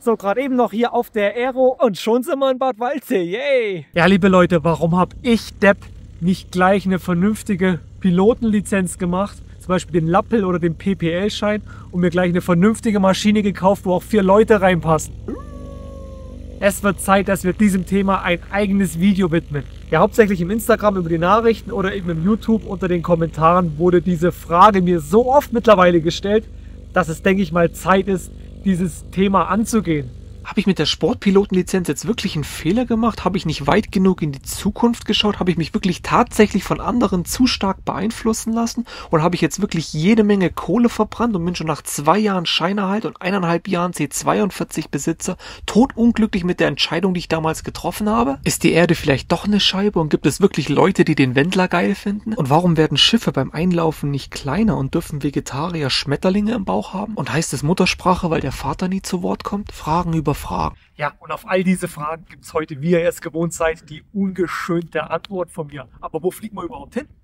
So, gerade eben noch hier auf der Aero und schon sind wir in Bad Waldsee. Yay! Ja, liebe Leute, warum habe ich, Depp, nicht gleich eine vernünftige Pilotenlizenz gemacht? Zum Beispiel den Lappel oder den PPL-Schein und mir gleich eine vernünftige Maschine gekauft, wo auch 4 Leute reinpassen. Es wird Zeit, dass wir diesem Thema ein eigenes Video widmen. Ja, hauptsächlich im Instagram über die Nachrichten oder eben im YouTube unter den Kommentaren wurde diese Frage mir so oft mittlerweile gestellt, dass es, denke ich mal, Zeit ist, dieses Thema anzugehen. Habe ich mit der Sportpilotenlizenz jetzt wirklich einen Fehler gemacht? Habe ich nicht weit genug in die Zukunft geschaut? Habe ich mich wirklich tatsächlich von anderen zu stark beeinflussen lassen? Oder habe ich jetzt wirklich jede Menge Kohle verbrannt und bin schon nach 2 Jahren Scheinerhalt und 1,5 Jahren C42 Besitzer todunglücklich mit der Entscheidung, die ich damals getroffen habe? Ist die Erde vielleicht doch eine Scheibe und gibt es wirklich Leute, die den Wendler geil finden? Und warum werden Schiffe beim Einlaufen nicht kleiner und dürfen Vegetarier Schmetterlinge im Bauch haben? Und heißt es Muttersprache, weil der Vater nie zu Wort kommt? Fragen über Fragen. Ja, und auf all diese Fragen gibt es heute, wie ihr es gewohnt seid, die ungeschönte Antwort von mir. Aber wo fliegen wir überhaupt hin?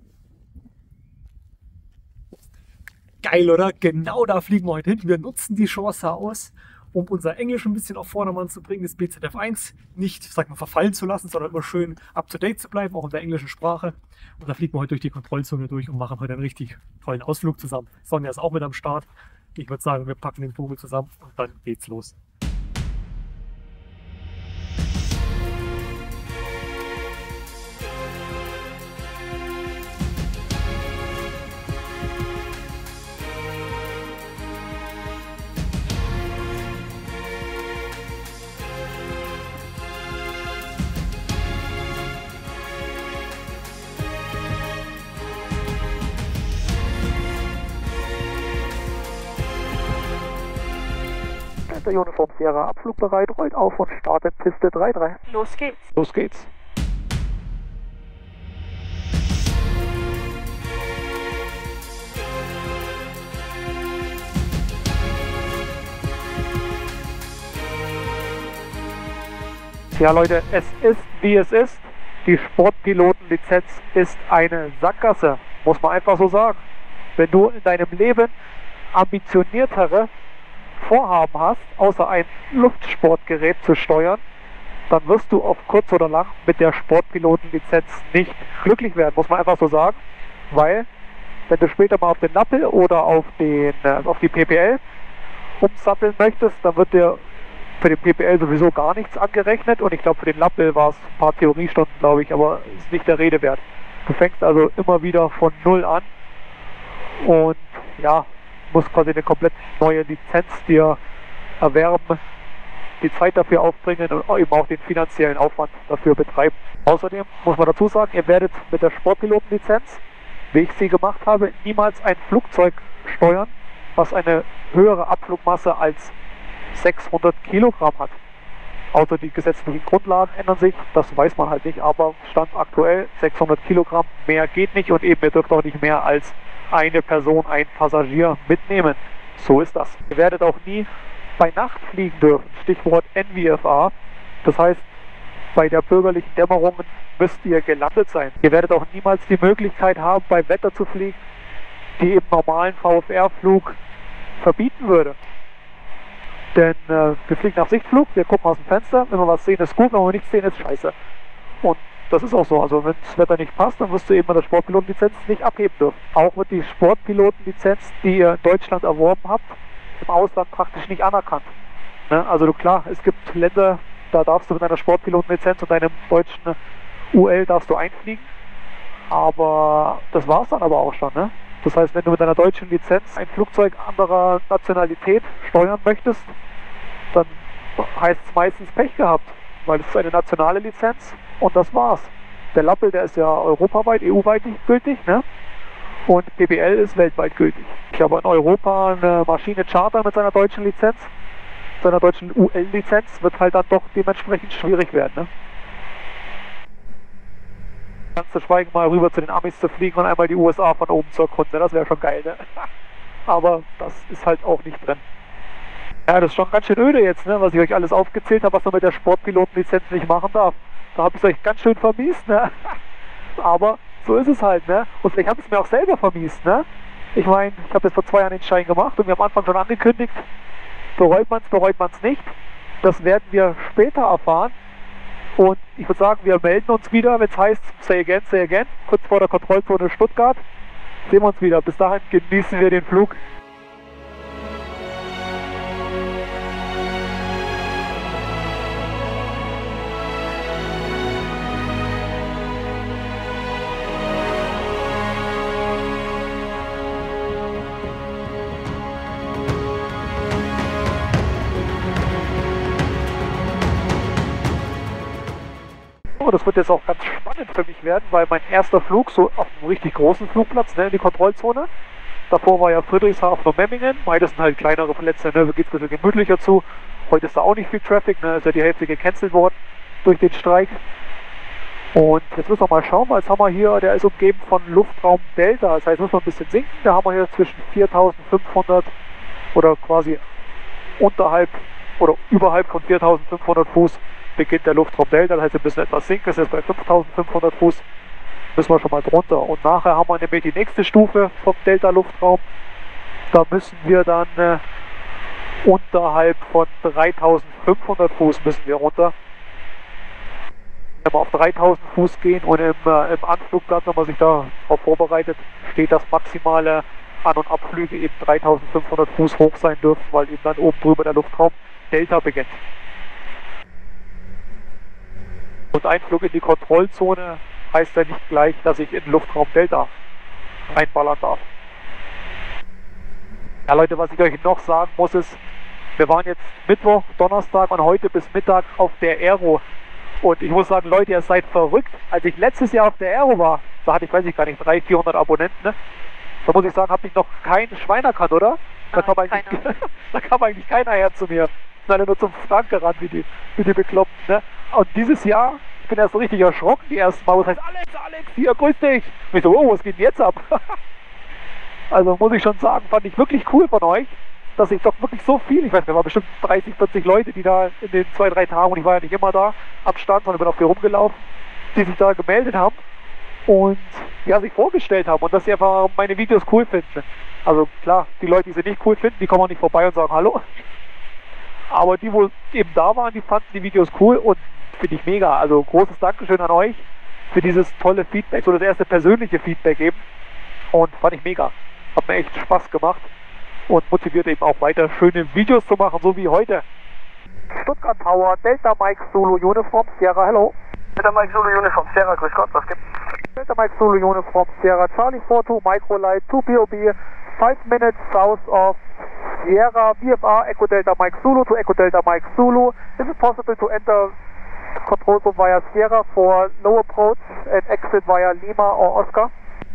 Geil, oder? Genau da fliegen wir heute hin. Wir nutzen die Chance aus, um unser Englisch ein bisschen auf Vordermann zu bringen, das BZF1 nicht, sag mal, verfallen zu lassen, sondern immer schön up-to-date zu bleiben, auch in der englischen Sprache. Und da fliegen wir heute durch die Kontrollzone durch und machen heute einen richtig tollen Ausflug zusammen. Sonja ist auch mit am Start. Ich würde sagen, wir packen den Vogel zusammen und dann geht's los. Der Uniform Sierra abflugbereit, rollt auf und startet Piste 3-3. Los geht's. Los geht's. Ja Leute, es ist wie es ist. Die Sportpilotenlizenz ist eine Sackgasse, muss man einfach so sagen. Wenn du in deinem Leben ambitioniertere Vorhaben hast, außer ein Luftsportgerät zu steuern, dann wirst du auf kurz oder lang mit der Sportpilotenlizenz nicht glücklich werden, muss man einfach so sagen, weil wenn du später mal auf den Lappel oder auf die PPL umsatteln möchtest, dann wird dir für den PPL sowieso gar nichts angerechnet und ich glaube für den Lappel war es ein paar Theoriestunden, glaube ich, aber ist nicht der Rede wert. Du fängst also immer wieder von Null an und ja, musst quasi eine komplett neue Lizenz dir erwerben, die Zeit dafür aufbringen und eben auch den finanziellen Aufwand dafür betreiben. Außerdem muss man dazu sagen, ihr werdet mit der Sportpilotenlizenz, wie ich sie gemacht habe, niemals ein Flugzeug steuern, was eine höhere Abflugmasse als 600 Kilogramm hat. Außer die gesetzlichen Grundlagen ändern sich, das weiß man halt nicht, aber Stand aktuell 600 Kilogramm, mehr geht nicht und eben ihr dürft auch nicht mehr als eine Person, ein Passagier mitnehmen. So ist das. Ihr werdet auch nie bei Nacht fliegen dürfen. Stichwort NVFA. Das heißt, bei der bürgerlichen Dämmerung müsst ihr gelandet sein. Ihr werdet auch niemals die Möglichkeit haben, bei Wetter zu fliegen, die eben normalen VFR-Flug verbieten würde. Denn wir fliegen nach Sichtflug, wir gucken aus dem Fenster, wenn wir was sehen, ist gut, wenn wir nichts sehen, ist scheiße. Und das ist auch so, also wenn das Wetter nicht passt, dann wirst du eben mit der Sportpilotenlizenz nicht abheben dürfen. Auch wird die Sportpilotenlizenz, die ihr in Deutschland erworben habt, im Ausland praktisch nicht anerkannt. Ne? Also klar, es gibt Länder, da darfst du mit einer Sportpilotenlizenz und deinem deutschen UL darfst du einfliegen, aber das war es dann aber auch schon. Ne? Das heißt, wenn du mit deiner deutschen Lizenz ein Flugzeug anderer Nationalität steuern möchtest, dann heißt es meistens Pech gehabt, weil es ist eine nationale Lizenz und das war's. Der Lappel, der ist ja europaweit, EU-weit gültig, ne? Und PPL ist weltweit gültig. Ich habe in Europa eine Maschine Charter mit seiner deutschen Lizenz, seiner deutschen UL-Lizenz, wird halt dann doch dementsprechend schwierig werden, ne? Ganz zu schweigen, mal rüber zu den Amis zu fliegen und einmal die USA von oben zu erkunden, das wäre schon geil, ne? Aber das ist halt auch nicht drin. Ja, das ist schon ganz schön öde jetzt, ne, was ich euch alles aufgezählt habe, was man mit der Sportpilotenlizenz nicht machen darf. Da habe ich es euch ganz schön vermiest, ne? Aber so ist es halt, ne? Und vielleicht habe ich es mir auch selber vermiest, ne? Ich meine, ich habe jetzt vor 2 Jahren den Schein gemacht und wir haben am Anfang schon angekündigt, bereut man es nicht. Das werden wir später erfahren. Und ich würde sagen, wir melden uns wieder, wenn es heißt, say again, kurz vor der Kontrollzone Stuttgart. Sehen wir uns wieder. Bis dahin genießen wir den Flug. Das wird jetzt auch ganz spannend für mich werden, weil mein erster Flug so auf einem richtig großen Flugplatz, ne, in die Kontrollzone. Davor war ja Friedrichshafen und Memmingen, beides sind halt kleinere Plätze, ne, geht es ein bisschen gemütlicher zu. Heute ist da auch nicht viel Traffic, ne, ist ja die Hälfte gecancelt worden durch den Streik. Und jetzt müssen wir mal schauen, weil jetzt haben wir hier, der ist umgeben von Luftraum Delta, das heißt, muss man ein bisschen sinken. Da haben wir hier zwischen 4.500 oder quasi unterhalb oder überhalb von 4.500 Fuß beginnt der Luftraum Delta, das heißt, wir müssen etwas sinken, das ist jetzt bei 5.500 Fuß, müssen wir schon mal drunter. Und nachher haben wir nämlich die nächste Stufe vom Delta-Luftraum, da müssen wir dann unterhalb von 3.500 Fuß müssen wir runter. Wenn wir auf 3.000 Fuß gehen und im Anflugplatz, wenn man sich darauf vorbereitet, steht das maximale An- und Abflüge eben 3.500 Fuß hoch sein dürfen, weil eben dann oben drüber der Luftraum Delta beginnt. Und Einflug in die Kontrollzone heißt ja nicht gleich, dass ich in Luftraum Delta reinballern darf. Ja Leute, was ich euch noch sagen muss ist, wir waren jetzt Mittwoch, Donnerstag und heute bis Mittag auf der Aero. Und ich muss sagen, Leute, ihr seid verrückt. Als ich letztes Jahr auf der Aero war, da hatte ich, weiß ich gar nicht, 300, 400 Abonnenten, ne? Da muss ich sagen, habe ich noch kein Schwein erkannt, oder? Da kam eigentlich keiner her zu mir. Sind alle nur zum Frank gerannt, wie die Bekloppten, ne? Und dieses Jahr, ich bin erst so richtig erschrocken, die ersten Mal, wo es heißt, Alex, hier, grüß dich. Und ich so, oh, was geht denn jetzt ab? Also muss ich schon sagen, fand ich wirklich cool von euch, dass ich doch wirklich so viel, ich weiß nicht, wir waren bestimmt 30, 40 Leute, die da in den 2, 3 Tagen, und ich war ja nicht immer da am Stand, sondern bin auch hier rumgelaufen, die sich da gemeldet haben und ja, sich vorgestellt haben und dass sie einfach meine Videos cool finden. Also klar, die Leute, die sie nicht cool finden, die kommen auch nicht vorbei und sagen Hallo. Aber die, wo eben da waren, die fanden die Videos cool und finde ich mega. Also großes Dankeschön an euch für dieses tolle Feedback, so das erste persönliche Feedback eben. Und fand ich mega. Hat mir echt Spaß gemacht und motiviert eben auch weiter schöne Videos zu machen, so wie heute. Stuttgart Tower, Delta Mike Zulu Uniform Sierra, hello. Delta Mike Zulu Uniform Sierra, grüß Gott, was gibt's? Delta Mike Zulu Uniform Sierra, Charlie 42, Microlight, 2 POB, 5 minutes south of Sierra, VFR, Echo Delta Mike Zulu to Echo Delta Mike Zulu. Is it possible to enter control room via Sierra for low approach and exit via Lima or Oscar?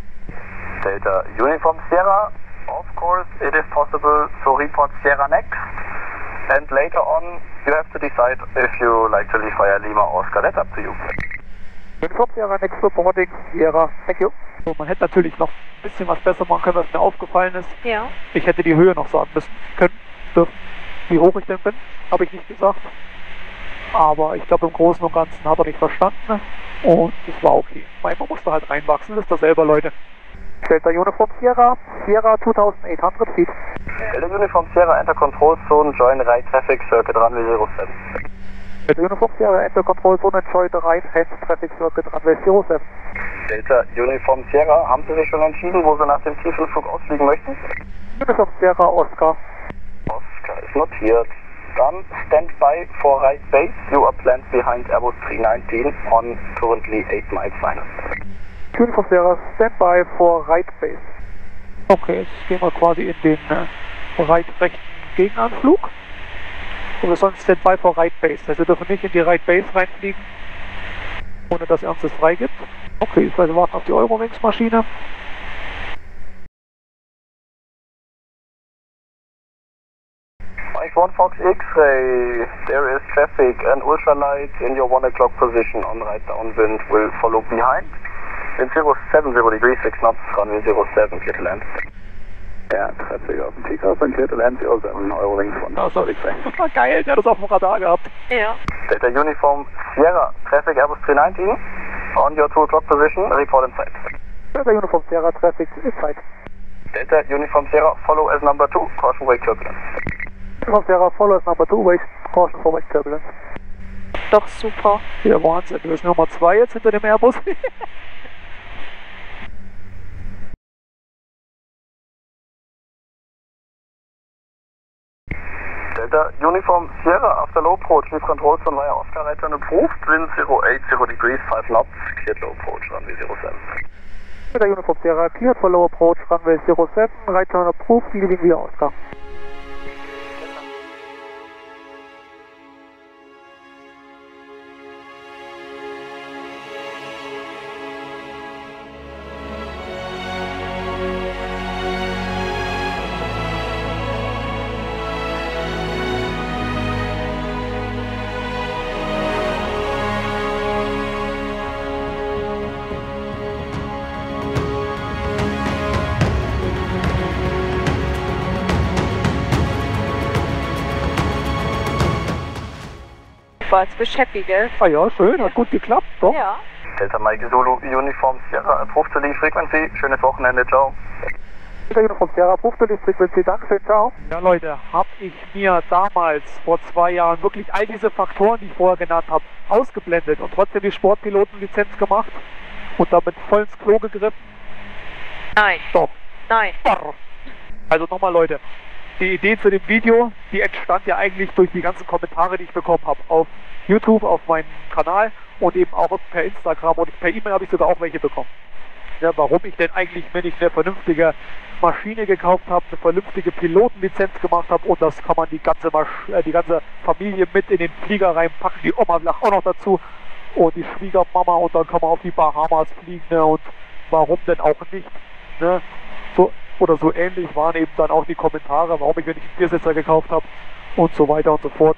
Delta Uniform Sierra, of course it is possible to report Sierra next, and later on you have to decide if you like to leave via Lima or Oscar, that's up to you. Uniform Sierra next reporting Sierra, thank you. So, man hätte natürlich noch ein bisschen was besser machen können, was mir aufgefallen ist. Ja. Ich hätte die Höhe noch sagen müssen, dürfen, wie hoch ich denn bin, habe ich nicht gesagt. Aber ich glaube, im Großen und Ganzen hat er mich verstanden und es war okay. Man musste halt reinwachsen, wisst ihr selber, Leute. Delta Uniform Sierra, Sierra 2800 feet. Delta Uniform Sierra, enter control zone, join right traffic circuit runway 07. Delta Uniform Sierra, enter control zone, join right traffic circuit runway 07. Delta Uniform Sierra, haben Sie sich schon entschieden, wo Sie nach dem Tiefenflug ausfliegen möchten? Uniform Sierra, Oscar. Oscar ist notiert. Dann stand by for right base. You are planned behind Airbus 319 on currently 8 miles final. Uniform Sierra, stand by for right base. Okay, jetzt gehen wir quasi in den rechten Gegenanflug. Und wir sollen stand by for right base. Also wir dürfen nicht in die right base reinfliegen, ohne dass er uns das freigibt. Okay, jetzt wir warten auf die Eurowings-Maschine. Mike 1 Fox X-ray, there is traffic and ultralight in your 1 o'clock position on right downwind will follow behind. Wind 070 degrees, 6 knots, runway 07, clear to land. Ja, Traffic auf dem Takeoff und clear to land 07, Eurowings 1 Fox X-ray. Das war geil, der hat das auf dem Radar gehabt. Ja. Delta Uniform Sierra, traffic Airbus 319 on your 2 o'clock position, report in sight. Delta Uniform Sierra, traffic in sight. Delta Uniform Sierra, follow as number 2, caution wake turbulence. Uniform Sierra Follow is number 2, wait, caution for west turbulence. Doch, super. Ja, Wahnsinn, du bist Nummer 2 jetzt hinter dem Airbus. Delta Uniform Sierra, after low approach, leave controls on via Oscar, right turn approved, wind 080 degrees, 5 knots, cleared low approach, runway 07. Delta Uniform Sierra, cleared for low approach, runway 07, right turn approved, leaving via Oscar. Jetzt bist du happy, gell? Ah ja, schön, hat gut geklappt, doch. Ja. Delta Mike Zulu, Uniform Sierra, approved to leave frequency, schönes Wochenende, ciao. Delta Uniform Sierra, approved to leave frequency, danke, ciao. Ja Leute, habe ich mir damals, vor 2 Jahren, wirklich all diese Faktoren, die ich vorher genannt habe, ausgeblendet und trotzdem die Sportpilotenlizenz gemacht und damit voll ins Klo gegriffen? Nein. Doch. Nein. Also nochmal Leute, die Idee zu dem Video, die entstand ja eigentlich durch die ganzen Kommentare, die ich bekommen habe auf YouTube, auf meinem Kanal und eben auch per Instagram und per E-Mail habe ich sogar auch welche bekommen. Ja, warum ich denn eigentlich mir nicht eine vernünftige Maschine gekauft habe, eine vernünftige Pilotenlizenz gemacht habe und das kann man die ganze Familie mit in den Flieger reinpacken, die Oma lacht auch noch dazu und die Schwiegermama und dann kann man auf die Bahamas fliegen, ne, und warum denn auch nicht, ne? So, oder so ähnlich waren eben dann auch die Kommentare, warum ich mir nicht einen Viersitzer gekauft habe und so weiter und so fort.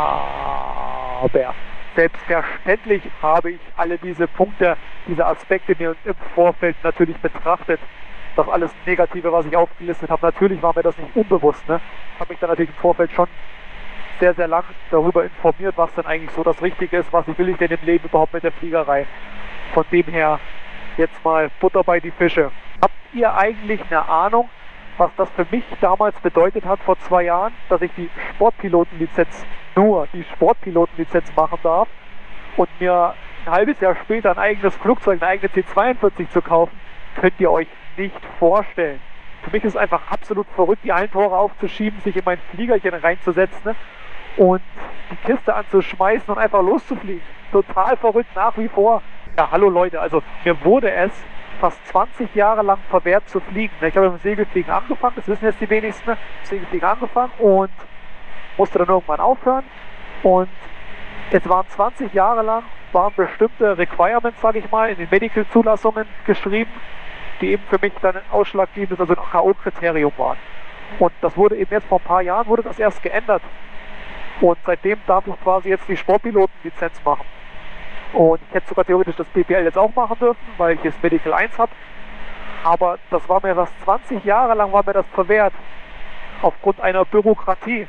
Aber selbstverständlich habe ich alle diese Punkte, diese Aspekte mir im Vorfeld natürlich betrachtet. Das alles Negative, was ich aufgelistet habe, natürlich war mir das nicht unbewusst. Ne? Ich habe mich dann natürlich im Vorfeld schon sehr, sehr lang darüber informiert, was denn eigentlich so das Richtige ist, was will ich denn im Leben überhaupt mit der Fliegerei. Von dem her jetzt mal Butter bei die Fische. Habt ihr eigentlich eine Ahnung, was das für mich damals bedeutet hat vor 2 Jahren, dass ich die Sportpilotenlizenz, nur die Sportpilotenlizenz machen darf und mir ein halbes Jahr später ein eigenes Flugzeug, eine eigene C-42 zu kaufen, könnt ihr euch nicht vorstellen. Für mich ist es einfach absolut verrückt, die Eintore aufzuschieben, sich in mein Fliegerchen reinzusetzen, ne, und die Kiste anzuschmeißen und einfach loszufliegen. Total verrückt nach wie vor. Ja, hallo Leute, also mir wurde es fast 20 Jahre lang verwehrt zu fliegen. Ich habe mit dem Segelfliegen angefangen, das wissen jetzt die wenigsten, mit dem Segelfliegen angefangen und musste dann irgendwann aufhören. Und es waren 20 Jahre lang, waren bestimmte Requirements, sage ich mal, in den Medical-Zulassungen geschrieben, die eben für mich dann ein ausschlaggebendes, also ein K.O.-Kriterium waren. Und das wurde eben jetzt vor ein paar Jahren, wurde das erst geändert. Und seitdem darf ich quasi jetzt die Sportpilotenlizenz machen. Und ich hätte sogar theoretisch das PPL jetzt auch machen dürfen, weil ich jetzt Medical 1 habe. Aber das war mir fast 20 Jahre lang war mir das verwehrt. Aufgrund einer Bürokratie.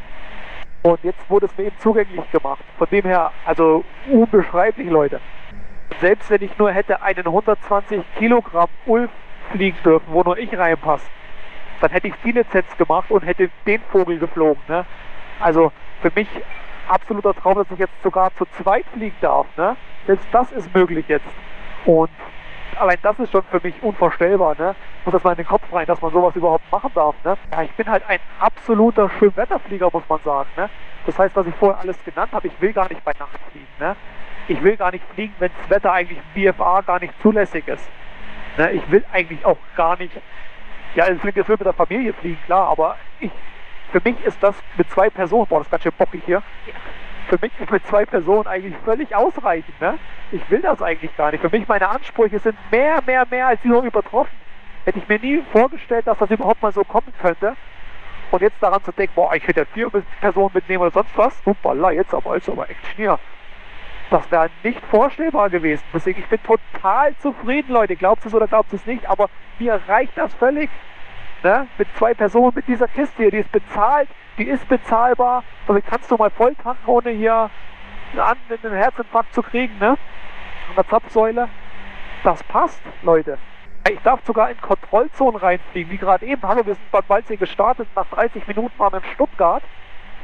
Und jetzt wurde es mir eben zugänglich gemacht. Von dem her, also unbeschreiblich, Leute. Selbst wenn ich nur hätte einen 120 Kilogramm Ulf fliegen dürfen, wo nur ich reinpasse, dann hätte ich die Lizenz gemacht und hätte den Vogel geflogen. Ne? Also für mich absoluter Traum, dass ich jetzt sogar zu zweit fliegen darf. Ne? Selbst das ist möglich jetzt. Und allein das ist schon für mich unvorstellbar. Ne? Ich muss das mal in den Kopf rein, dass man sowas überhaupt machen darf. Ne? Ja, ich bin halt ein absoluter Schönwetterflieger, muss man sagen. Ne? Das heißt, was ich vorher alles genannt habe, ich will gar nicht bei Nacht fliegen. Ne? Ich will gar nicht fliegen, wenn das Wetter eigentlich im BFA gar nicht zulässig ist. Ne? Ich will eigentlich auch gar nicht, ja, es klingt jetzt mit der Familie fliegen, klar, aber für mich ist das mit 2 Personen, boah, das ist ganz schön bockig hier, für mich ist mit 2 Personen eigentlich völlig ausreichend. Ne? Ich will das eigentlich gar nicht. Für mich, meine Ansprüche sind mehr als nur übertroffen. Hätte ich mir nie vorgestellt, dass das überhaupt mal so kommen könnte. Und jetzt daran zu denken, boah, ich hätte 4 Personen mitnehmen oder sonst was, hoppala, jetzt aber, ist aber echt schwer. Das wäre nicht vorstellbar gewesen. Deswegen, ich bin total zufrieden, Leute. Glaubt es oder glaubt es nicht, aber mir reicht das völlig. Ne? Mit 2 Personen, mit dieser Kiste hier, die ist bezahlt, die ist bezahlbar. Damit kannst du mal voll tanken, ohne hier einen Herzinfarkt zu kriegen, ne? An der Zapfsäule. Das passt, Leute. Ich darf sogar in Kontrollzonen reinfliegen, wie gerade eben. Hallo, wir sind Bad Waldsee gestartet, nach 30 Minuten waren wir in Stuttgart.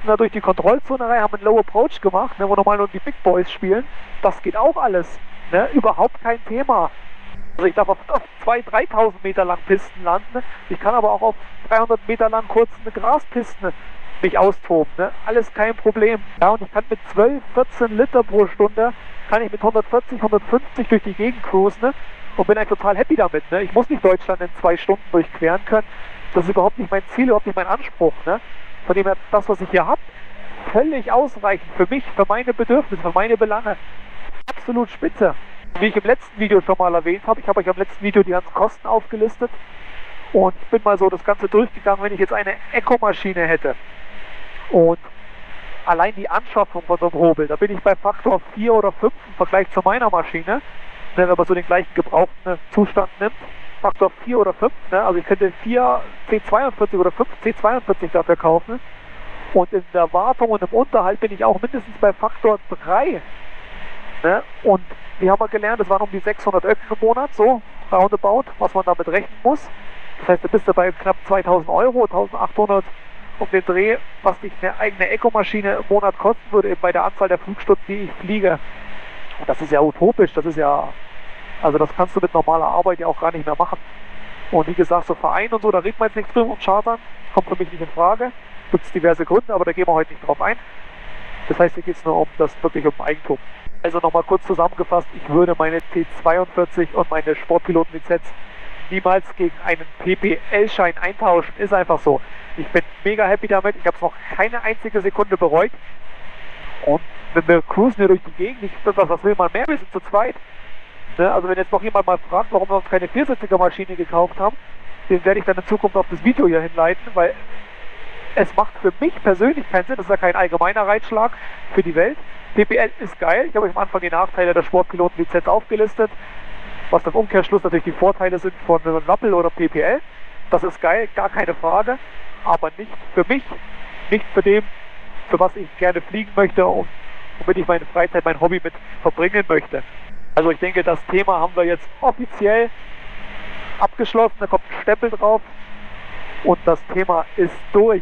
da durch die Kontrollzone rein, haben einen Low Approach gemacht, ne, wo normal nur die Big Boys spielen. Das geht auch alles. Ne? Überhaupt kein Thema. Also ich darf auf 2.000, 3.000 Meter lang Pisten landen. Ich kann aber auch auf 300 Meter lang kurz eine Graspiste mich austoben. Ne? Alles kein Problem. Ja, und ich kann mit 12, 14 Liter pro Stunde, kann ich mit 140, 150 durch die Gegend cruisen, ne? Und bin eigentlich total happy damit. Ne? Ich muss nicht Deutschland in 2 Stunden durchqueren können. Das ist überhaupt nicht mein Ziel, überhaupt nicht mein Anspruch. Ne? Von dem her, das, was ich hier habe, völlig ausreichend für mich, für meine Bedürfnisse, für meine Belange. Absolut spitze. Wie ich im letzten Video schon mal erwähnt habe, ich habe euch im letzten Video die ganzen Kosten aufgelistet und ich bin mal so das Ganze durchgegangen, wenn ich jetzt eine Eco-Maschine hätte und allein die Anschaffung von so einem Hobel, da bin ich bei Faktor 4 oder 5 im Vergleich zu meiner Maschine, wenn man so den gleichen gebrauchten Zustand nimmt, Faktor 4 oder 5, ne? Also ich könnte 4 C42 oder 5 C42 dafür kaufen und in der Wartung und im Unterhalt bin ich auch mindestens bei Faktor 3. Ne? Und wir haben gelernt, das waren um die 600 Öcken im Monat, so roundabout, was man damit rechnen muss. Das heißt, da bist du bei knapp 2.000 Euro, 1.800 um den Dreh, was dich eine eigene Eco-Maschine im Monat kosten würde, eben bei der Anzahl der Flugstunden, die ich fliege. Und das ist ja utopisch, das ist ja, also das kannst du mit normaler Arbeit ja auch gar nicht mehr machen. Und wie gesagt, so Verein und so, da redet man jetzt nichts drüber und Chartern, kommt für mich nicht in Frage. Gibt es diverse Gründe, aber da gehen wir heute nicht drauf ein. Das heißt, hier geht es nur um das wirklich um Eigentum. Also nochmal kurz zusammengefasst, ich würde meine T42 und meine Sportpilotenlizenz niemals gegen einen PPL-Schein eintauschen. Ist einfach so. Ich bin mega happy damit. Ich habe es noch keine einzige Sekunde bereut. Und wenn wir cruisen hier durch die Gegend, was will man mehr? Wir sind zu zweit. Ne? Also wenn jetzt noch jemand mal fragt, warum wir uns keine 4-sitziger Maschine gekauft haben, den werde ich dann in Zukunft auf das Video hier hinleiten, weil es macht für mich persönlich keinen Sinn. Das ist ja kein allgemeiner Ratschlag für die Welt. PPL ist geil. Ich habe euch am Anfang die Nachteile der Sportpilotenlizenz aufgelistet, was dann im Umkehrschluss natürlich die Vorteile sind von Rappel oder PPL. Das ist geil, gar keine Frage, aber nicht für mich, nicht für dem, für was ich gerne fliegen möchte und womit ich meine Freizeit, mein Hobby mit verbringen möchte. Also ich denke, das Thema haben wir jetzt offiziell abgeschlossen, da kommt ein Stempel drauf und das Thema ist durch.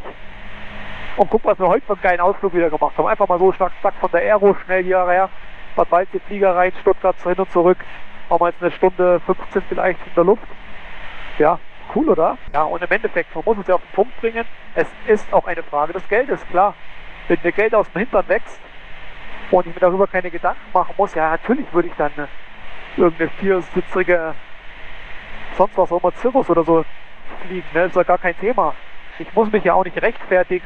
Und guck, was wir heute für einen geilen Ausflug wieder gemacht haben. Einfach mal so zack von der Aero schnell hierher, Bad Waldsee Flieger rein, Stuttgart hin und zurück. Haben wir jetzt eine Stunde 15 vielleicht in der Luft. Ja, cool, oder? Ja, und im Endeffekt, man muss es ja auf den Punkt bringen, es ist auch eine Frage des Geldes, klar. Wenn mir Geld aus dem Hintern wächst und ich mir darüber keine Gedanken machen muss, ja, natürlich würde ich dann irgendeine 4-sitzige, sonst was auch immer, Cirrus oder so fliegen, ne? Ist ja gar kein Thema. Ich muss mich ja auch nicht rechtfertigen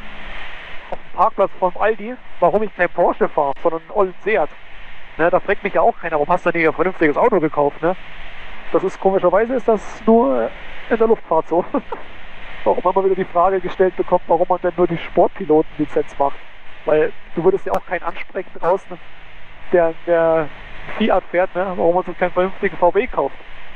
auf dem Parkplatz vom Aldi, warum ich kein Porsche fahre, sondern einen ollen Seat. Ne, da fragt mich ja auch keiner, warum hast du nicht ein vernünftiges Auto gekauft, ne? Das ist, komischerweise ist das nur in der Luftfahrt so. Warum man wieder die Frage gestellt bekommt, warum man denn nur die Sportpilotenlizenz macht. Weil du würdest ja auch keinen ansprechen draußen, der Fiat fährt, ne? Warum man sich keinen vernünftigen VW kauft.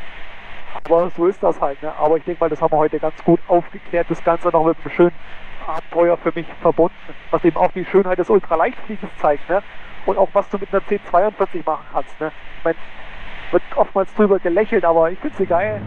Aber so ist das halt, ne? Aber ich denke mal, das haben wir heute ganz gut aufgeklärt, das Ganze noch mit einem schönen Abenteuer für mich verbunden, was eben auch die Schönheit des Ultraleichtfliegens zeigt, ne? Und auch was du mit einer C42 machen kannst, ne? Ich meine, wird oftmals drüber gelächelt, aber ich finde sie geil.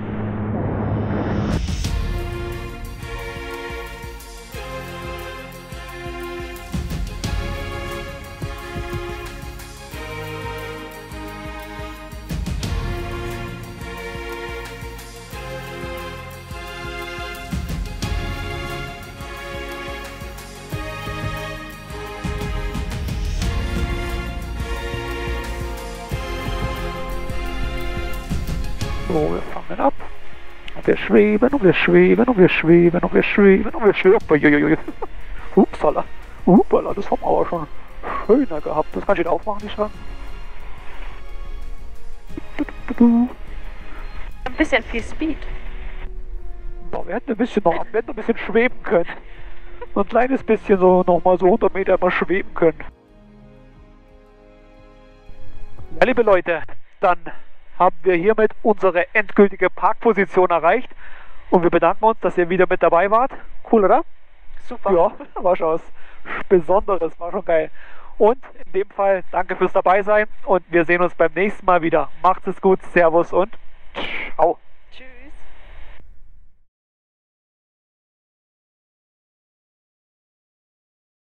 So, wir fangen ab. Und wir schweben und wir schweben und wir schweben und wir schweben und wir schweben. Upsala. Upala, das haben wir aber schon schöner gehabt. Das kann ich wieder aufmachen, die Schrank. Ein bisschen viel Speed. Ja, wir hätten ein bisschen schweben können. So ein kleines bisschen, so nochmal so 100 Meter mal schweben können. Ja, liebe Leute, dann haben wir hiermit unsere endgültige Parkposition erreicht und wir bedanken uns, dass ihr wieder mit dabei wart. Cool, oder? Super. Ja, war schon was Besonderes, war schon geil. Und in dem Fall danke fürs Dabeisein und wir sehen uns beim nächsten Mal wieder. Macht es gut, Servus und